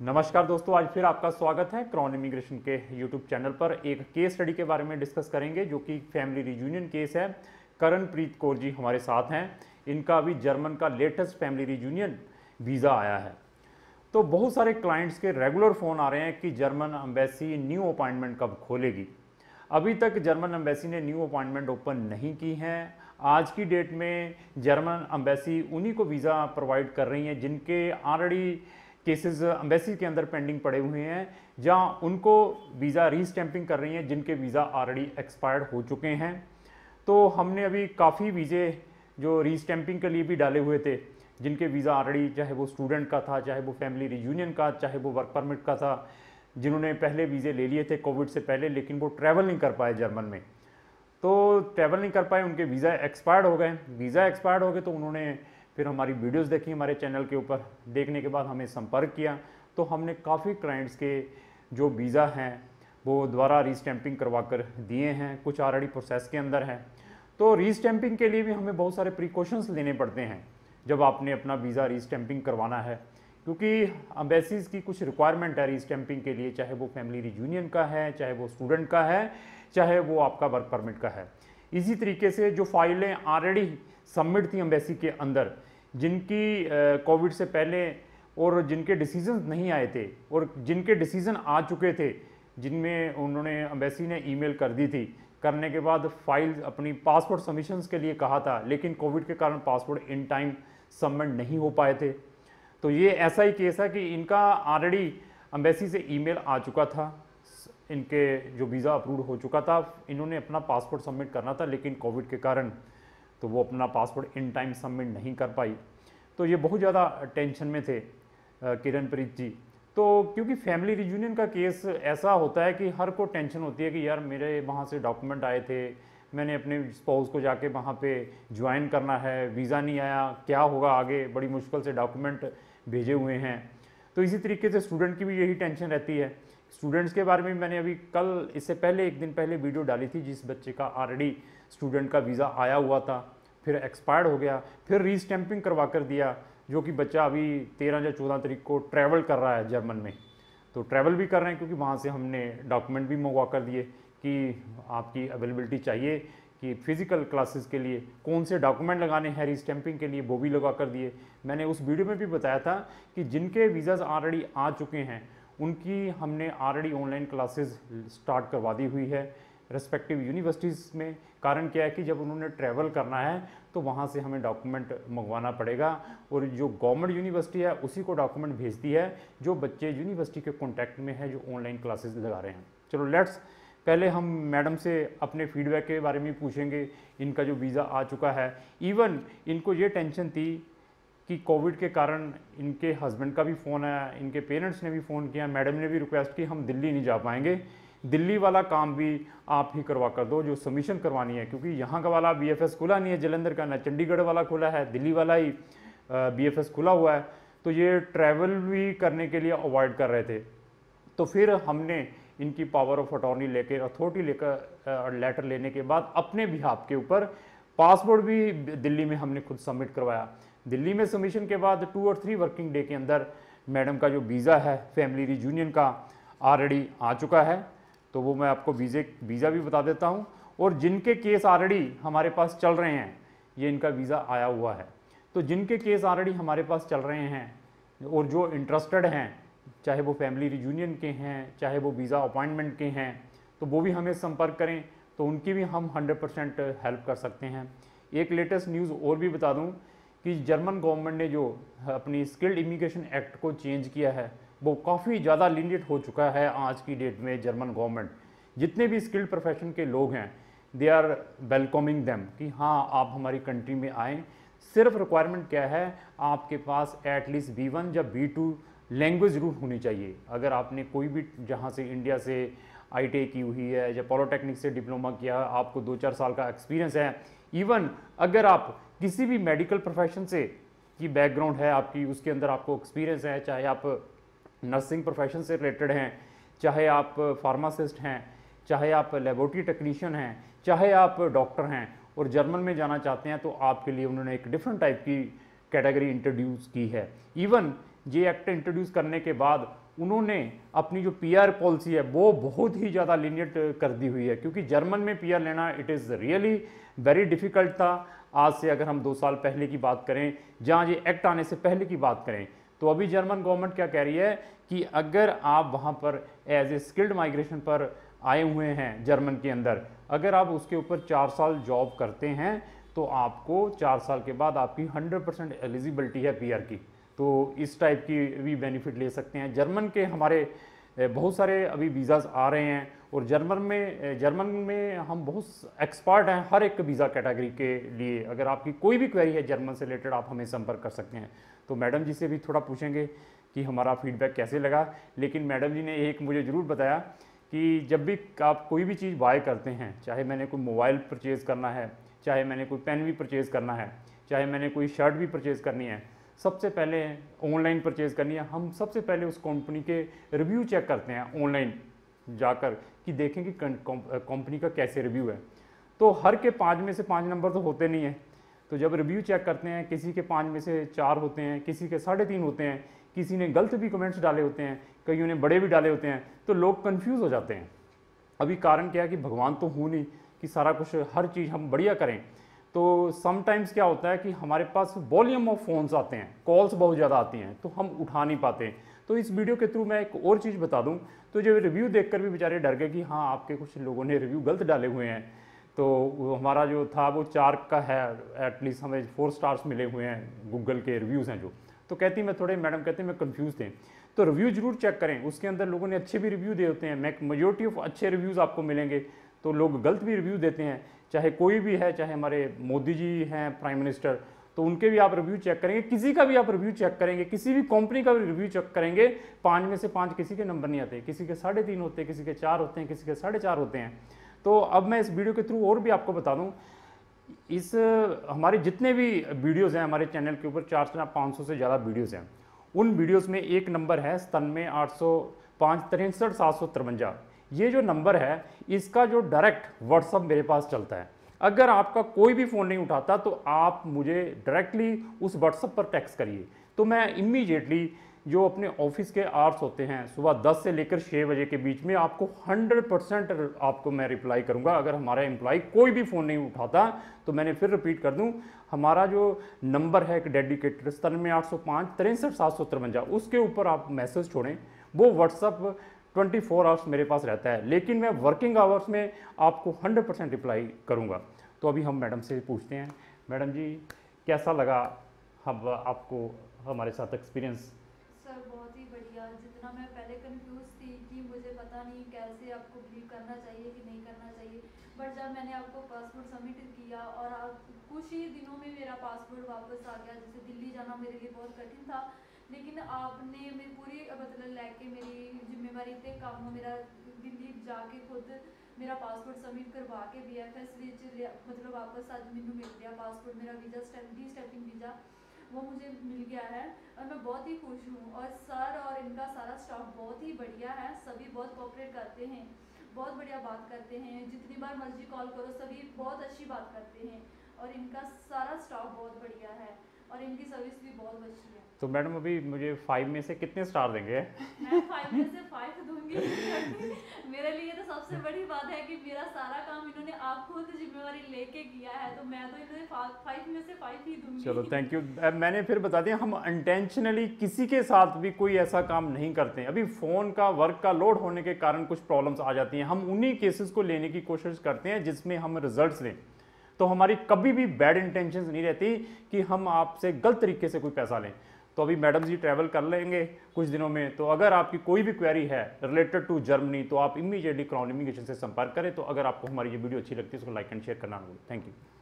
नमस्कार दोस्तों, आज फिर आपका स्वागत है क्राउन इमिग्रेशन के यूट्यूब चैनल पर। एक केस स्टडी के बारे में डिस्कस करेंगे जो कि फैमिली रियूनियन केस है। करणप्रीत कौर जी हमारे साथ हैं। इनका अभी जर्मन का लेटेस्ट फैमिली रियूनियन वीज़ा आया है। तो बहुत सारे क्लाइंट्स के रेगुलर फ़ोन आ रहे हैं कि जर्मन एम्बेसी न्यू अपॉइंटमेंट कब खोलेगी। अभी तक जर्मन एम्बेसी ने न्यू अपॉइंटमेंट ओपन नहीं की हैं। आज की डेट में जर्मन एम्बेसी उन्हीं को वीज़ा प्रोवाइड कर रही हैं जिनके ऑलरेडी केसेस एम्बेसी के अंदर पेंडिंग पड़े हुए हैं, जहां उनको वीज़ा रीस्टैंपिंग कर रही हैं जिनके वीज़ा ऑलरेडी एक्सपायर्ड हो चुके हैं। तो हमने अभी काफ़ी वीज़े जो रीस्टैंपिंग के लिए भी डाले हुए थे, जिनके वीज़ा ऑलरेडी, चाहे वो स्टूडेंट का था, चाहे वो फैमिली रियूनियन का, चाहे वो वर्क परमिट का था, जिन्होंने पहले वीज़े ले लिए थे कोविड से पहले, लेकिन वो ट्रैवल नहीं कर पाए जर्मन में। तो ट्रैवल नहीं कर पाए, उनके वीज़ा एक्सपायर्ड हो गए। वीज़ा एक्सपायर्ड हो गए तो उन्होंने फिर हमारी वीडियोस देखी हमारे चैनल के ऊपर। देखने के बाद हमें संपर्क किया तो हमने काफ़ी क्लाइंट्स के जो वीज़ा हैं वो दोबारा रीस्टैंपिंग करवा कर दिए हैं, कुछ ऑलरेडी प्रोसेस के अंदर हैं। तो रीस्टैंपिंग के लिए भी हमें बहुत सारे प्रिकॉशंस लेने पड़ते हैं जब आपने अपना वीज़ा रीस्टैंपिंग करवाना है, क्योंकि एम्बेसीज़ की कुछ रिक्वायरमेंट है रीस्टैंपिंग के लिए, चाहे वो फैमिली रियूनियन का है, चाहे वो स्टूडेंट का है, चाहे वो आपका वर्क परमिट का है। इसी तरीके से जो फाइलें ऑलरेडी सबमिट थी एम्बेसी के अंदर, जिनकी कोविड से पहले और जिनके डिसीजन नहीं आए थे और जिनके डिसीजन आ चुके थे, जिनमें उन्होंने एम्बेसी ने ईमेल कर दी थी, करने के बाद फाइल अपनी पासपोर्ट सबमिशंस के लिए कहा था, लेकिन कोविड के कारण पासपोर्ट इन टाइम सबमिट नहीं हो पाए थे। तो ये ऐसा ही केस है कि इनका ऑलरेडी एम्बेसी से ईमेल आ चुका था, इनके जो वीज़ा अप्रूव हो चुका था, इन्होंने अपना पासपोर्ट सबमिट करना था, लेकिन कोविड के कारण तो वो अपना पासपोर्ट इन टाइम सबमिट नहीं कर पाई। तो ये बहुत ज़्यादा टेंशन में थे किरणप्रीत जी। तो क्योंकि फैमिली रियूनियन का केस ऐसा होता है कि हर को टेंशन होती है कि यार मेरे वहाँ से डॉक्यूमेंट आए थे, मैंने अपने स्पाउस को जाके वहाँ पे ज्वाइन करना है, वीज़ा नहीं आया, क्या होगा आगे, बड़ी मुश्किल से डॉक्यूमेंट भेजे हुए हैं। तो इसी तरीके से स्टूडेंट की भी यही टेंशन रहती है। स्टूडेंट्स के बारे में मैंने अभी कल, इससे पहले एक दिन पहले वीडियो डाली थी, जिस बच्चे का ऑलरेडी स्टूडेंट का वीज़ा आया हुआ था, फिर एक्सपायर्ड हो गया, फिर रीस्टैंपिंग करवा कर दिया, जो कि बच्चा अभी 13 या 14 तारीख को ट्रैवल कर रहा है जर्मन में। तो ट्रैवल भी कर रहे हैं क्योंकि वहाँ से हमने डॉक्यूमेंट भी मंगवा कर दिए कि आपकी अवेलेबिलिटी चाहिए कि फ़िज़िकल क्लासेस के लिए कौन से डॉक्यूमेंट लगाने हैं रीस्टैंपिंग के लिए, वो भी लगा कर दिए। मैंने उस वीडियो में भी बताया था कि जिनके वीज़ाज़ ऑलरेडी आ चुके हैं उनकी हमने ऑलरेडी ऑनलाइन क्लासेस स्टार्ट करवा दी हुई है रेस्पेक्टिव यूनिवर्सिटीज़ में। कारण क्या है कि जब उन्होंने ट्रैवल करना है तो वहाँ से हमें डॉक्यूमेंट मंगवाना पड़ेगा, और जो गवर्नमेंट यूनिवर्सिटी है उसी को डॉक्यूमेंट भेजती है जो बच्चे यूनिवर्सिटी के कॉन्टैक्ट में है जो ऑनलाइन क्लासेस लगा रहे हैं। चलो लेट्स, पहले हम मैडम से अपने फीडबैक के बारे में पूछेंगे। इनका जो वीज़ा आ चुका है, इवन इनको ये टेंशन थी कि कोविड के कारण इनके हस्बैंड का भी फ़ोन आया, इनके पेरेंट्स ने भी फ़ोन किया, मैडम ने भी रिक्वेस्ट की हम दिल्ली नहीं जा पाएंगे, दिल्ली वाला काम भी आप ही करवा कर दो, जो सबमिशन करवानी है, क्योंकि यहाँ का वाला बीएफएस खुला नहीं है जलंधर का, ना चंडीगढ़ वाला खुला है, दिल्ली वाला ही बीएफएस खुला हुआ है। तो ये ट्रैवल भी करने के लिए अवॉइड कर रहे थे। तो फिर हमने इनकी पावर ऑफ अटॉर्नी लेकर, अथॉरिटी लेकर, लेटर लेने के बाद अपने बिहाफ के ऊपर पासपोर्ट भी दिल्ली में हमने खुद सबमिट करवाया। दिल्ली में सबमिशन के बाद 2 और 3 वर्किंग डे के अंदर मैडम का जो वीज़ा है फैमिली रियूनियन का ऑलरेडी आ चुका है। तो वो मैं आपको वीज़ा भी बता देता हूँ, और जिनके केस ऑलरेडी हमारे पास चल रहे हैं, ये इनका वीज़ा आया हुआ है। तो जिनके केस ऑलरेडी हमारे पास चल रहे हैं और जो इंटरेस्टेड हैं, चाहे वो फैमिली रियूनियन के हैं, चाहे वो वीज़ा अपॉइंटमेंट के हैं, तो वो भी हमें संपर्क करें, तो उनकी भी हम 100% हेल्प कर सकते हैं। एक लेटेस्ट न्यूज़ और भी बता दूँ कि जर्मन गवर्नमेंट ने जो अपनी स्किल्ड इमिग्रेशन एक्ट को चेंज किया है, वो काफ़ी ज़्यादा लीनियंट हो चुका है आज की डेट में। जर्मन गवर्नमेंट जितने भी स्किल्ड प्रोफेशन के लोग हैं, दे आर वेलकमिंग देम कि हाँ आप हमारी कंट्री में आएँ। सिर्फ रिक्वायरमेंट क्या है, आपके पास एटलीस्ट B1 या B2 लैंग्वेज जरूर होनी चाहिए। अगर आपने कोई भी जहाँ से इंडिया से ITI की हुई है या पॉलिटेक्निक से डिप्लोमा किया, आपको 2-4 साल का एक्सपीरियंस है, इवन अगर आप किसी भी मेडिकल प्रोफेशन से की बैकग्राउंड है आपकी, उसके अंदर आपको एक्सपीरियंस है, चाहे आप नर्सिंग प्रोफेशन से रिलेटेड हैं, चाहे आप फार्मासिस्ट हैं, चाहे आप लेबोरेटरी टेक्नीशियन हैं, चाहे आप डॉक्टर हैं, और जर्मन में जाना चाहते हैं, तो आपके लिए उन्होंने एक डिफरेंट टाइप की कैटेगरी इंट्रोड्यूस की है। इवन ये एक्ट इंट्रोड्यूस करने के बाद उन्होंने अपनी जो पीआर पॉलिसी है वो बहुत ही ज़्यादा लीनियंट कर दी हुई है, क्योंकि जर्मन में पीआर लेना it is really very difficult था। आज से अगर हम 2 साल पहले की बात करें, जहाँ ये एक्ट आने से पहले की बात करें, तो अभी जर्मन गवर्नमेंट क्या कह रही है कि अगर आप वहाँ पर एज ए स्किल्ड माइग्रेशन पर आए हुए हैं जर्मन के अंदर, अगर आप उसके ऊपर 4 साल जॉब करते हैं तो आपको 4 साल के बाद आपकी 100% एलिजिबिलिटी है पीआर की। तो इस टाइप की भी बेनिफिट ले सकते हैं। जर्मन के हमारे बहुत सारे अभी वीज़ाज़ आ रहे हैं, और जर्मन में हम बहुत एक्सपर्ट हैं हर एक वीज़ा कैटेगरी के लिए। अगर आपकी कोई भी क्वेरी है जर्मन से रिलेटेड, आप हमें संपर्क कर सकते हैं। तो मैडम जी से भी थोड़ा पूछेंगे कि हमारा फीडबैक कैसे लगा, लेकिन मैडम जी ने एक मुझे ज़रूर बताया कि जब भी आप कोई भी चीज़ बाय करते हैं, चाहे मैंने कोई मोबाइल परचेज़ करना है, चाहे मैंने कोई पेन भी परचेज़ करना है, चाहे मैंने कोई शर्ट भी परचेज़ करनी है, सबसे पहले ऑनलाइन परचेज़ करनी है, हम सबसे पहले उस कंपनी के रिव्यू चेक करते हैं ऑनलाइन जाकर कि देखें कि कंपनी का कैसे रिव्यू है। तो हर के 5 में से 5 नंबर तो होते नहीं हैं। तो जब रिव्यू चेक करते हैं, किसी के 5 में से 4 होते हैं, किसी के 3.5 होते हैं, किसी ने गलत भी कमेंट्स डाले होते हैं, कईयों ने बड़े भी डाले होते हैं, तो लोग कंफ्यूज हो जाते हैं। अभी कारण क्या है कि भगवान तो हूँ नहीं कि सारा कुछ हर चीज़ हम बढ़िया करें। तो समटाइम्स क्या होता है कि हमारे पास वॉल्यूम ऑफ फ़ोन्स आते हैं, कॉल्स बहुत ज़्यादा आती हैं, तो हम उठा नहीं पाते। तो इस वीडियो के थ्रू मैं एक और चीज़ बता दूं, तो जो रिव्यू देखकर भी बेचारे डर गए कि हाँ आपके कुछ लोगों ने रिव्यू गलत डाले हुए हैं। तो हमारा जो था वो 4 का है, एटलीस्ट हमें 4 स्टार्स मिले हुए हैं, गूगल के रिव्यूज़ हैं जो। तो कहती मैं थोड़े, मैडम कहते हैं मैं कंफ्यूज थे। तो रिव्यू जरूर चेक करें, उसके अंदर लोगों ने अच्छे भी रिव्यू दे होते हैं, मेजोरिटी ऑफ अच्छे रिव्यूज़ आपको मिलेंगे। तो लोग गलत भी रिव्यू देते हैं, चाहे कोई भी है, चाहे हमारे मोदी जी हैं प्राइम मिनिस्टर, तो उनके भी आप रिव्यू चेक करेंगे, किसी का भी आप रिव्यू चेक करेंगे, किसी भी कंपनी का भी रिव्यू चेक करेंगे, 5 में से 5 किसी के नंबर नहीं आते, किसी के 3.5 होते हैं, किसी के 4 होते हैं, किसी के 4.5 होते हैं। तो अब मैं इस वीडियो के थ्रू और भी आपको बता दूं, इस हमारे जितने भी वीडियोज़ हैं हमारे चैनल के ऊपर, 400-500 से ज़्यादा वीडियोज़ हैं, उन वीडियोज़ में एक नंबर है 97-805-63-753। ये जो नंबर है इसका जो डायरेक्ट व्हाट्सअप मेरे पास चलता है। अगर आपका कोई भी फ़ोन नहीं उठाता तो आप मुझे डायरेक्टली उस व्हाट्सअप पर टेक्स्ट करिए, तो मैं इमीडिएटली जो अपने ऑफिस के आवर्स होते हैं सुबह 10 से लेकर 6 बजे के बीच में आपको 100% आपको मैं रिप्लाई करूंगा। अगर हमारा एम्प्लॉय कोई भी फ़ोन नहीं उठाता तो मैंने फिर रिपीट कर दूं, हमारा जो नंबर है एक डेडिकेटेड 97-805-63-753, उसके ऊपर आप मैसेज छोड़ें, वो व्हाट्सअप 24 आवर्स मेरे पास रहता है, लेकिन मैं वर्किंग आवर्स में आपको 100% रिप्लाई करूँगा। तो अभी हम मैडम से पूछते हैं, मैडम जी कैसा लगा हम आपको हमारे साथ एक्सपीरियंस? सर बहुत ही बढ़िया। जितना मैं पहले कंफ्यूज थी कि मुझे पता नहीं कैसे आपको बिलीव करना चाहिए कि नहीं करना चाहिए, बट जब मैंने आपको पासपोर्ट सबमिट किया और कुछ ही दिनों में मेरा पासपोर्ट वापस आ गया। जैसे दिल्ली जाना मेरे लिए बहुत कठिन था, लेकिन आपने मेरी पूरी मतलब लेके मेरी जिम्मेवारी ते काम मेरा दिल्ली जाके खुद मेरा पासपोर्ट सबमिट करवा के BFS मतलब वापस आज मैनू मिल गया पासपोर्ट। मेरा वीज़ा स्टैंपिंग वीज़ा वो मुझे मिल गया है और मैं बहुत ही खुश हूँ। और सर और इनका सारा स्टाफ बहुत ही बढ़िया है, सभी बहुत कोऑपरेट करते हैं, बहुत बढ़िया बात करते हैं, जितनी बार मर्जी कॉल करो सभी बहुत अच्छी बात करते हैं। और इनका सारा स्टाफ बहुत बढ़िया है और इनकी सर्विस भी बहुत अच्छी है। तो मैडम अभी मुझे 5 में से कितने स्टार देंगे? मैं 5 में से 5 दूंगी। मेरे लिए तो सबसे बड़ी बात है कि मेरा सारा काम इन्होंने आप खुद जिम्मेवारी लेके किया है, तो मैं तो इन्हें 5 में से 5 ही दूंगी। चलो थैंक यू। मैंने फिर बता दिया, हम इंटेंशनली किसी के साथ भी कोई ऐसा काम नहीं करते हैं। अभी फ़ोन का वर्क का लोड होने के कारण कुछ प्रॉब्लम्स आ जाती हैं, हम उन्हीं केसेस को लेने की कोशिश करते हैं जिसमें हम रिजल्ट्स लें। तो हमारी कभी भी बैड इंटेंशंस नहीं रहती कि हम आपसे गलत तरीके से कोई पैसा लें। तो अभी मैडम जी ट्रैवल कर लेंगे कुछ दिनों में, तो अगर आपकी कोई भी क्वेरी है रिलेटेड टू जर्मनी तो आप इमीडिएटली क्राउन इमिग्रेशन से संपर्क करें। तो अगर आपको हमारी ये वीडियो अच्छी लगती है तो लाइक एंड शेयर करना ना भूलें। Thank you.